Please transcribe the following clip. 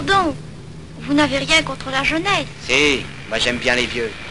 donc, vous n'avez rien contre la jeunesse. Si, moi j'aime bien les vieux.